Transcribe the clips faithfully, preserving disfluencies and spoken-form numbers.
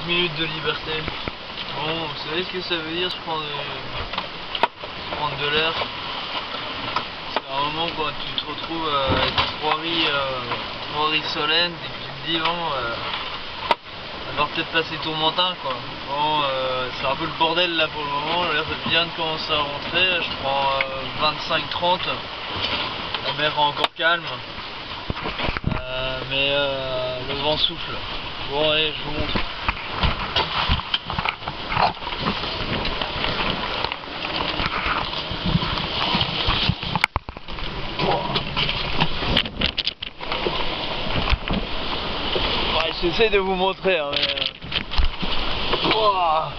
minutes de liberté. Bon, vous savez ce que ça veut dire se prendre, se prendre de l'air? C'est un moment quand tu te retrouves avec trois riz, euh, trois riz solènes et que tu te dis bon, euh, on va peut-être passer ton mentin quoi. Bon, euh, c'est un peu le bordel là pour le moment, l'air vient de commencer à rentrer, je prends euh, vingt-cinq trente, la mer est encore calme, euh, mais euh, le vent souffle. Bon allez, je vous montre. Ouais, j'essaie de vous montrer, hein, mais... Wow.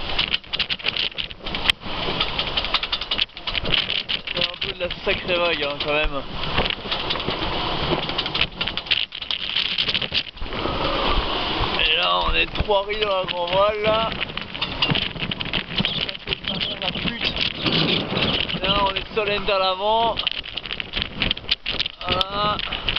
C'est un peu de la sacrée vague hein, quand même. Et là on est trois riz dans la grand voile là. La pute. Là on est solène à l'avant. Voilà.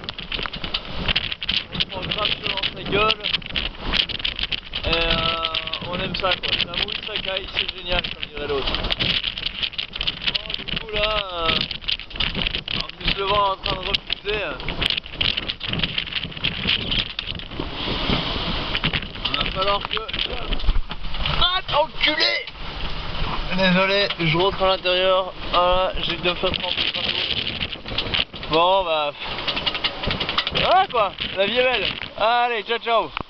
On prend grave chaud dans sa gueule. Et euh, on aime ça quoi. Ça mouille, ça caille, c'est génial comme dirait l'autre. Bon, du coup là, euh, en plus le vent est en train de refuser. Il va falloir que... Ah, enculé! Désolé, je rentre à l'intérieur. Voilà, j'ai dû me faire tremper partout. Bon bah... Voilà quoi, la vie est belle. Allez, ciao ciao.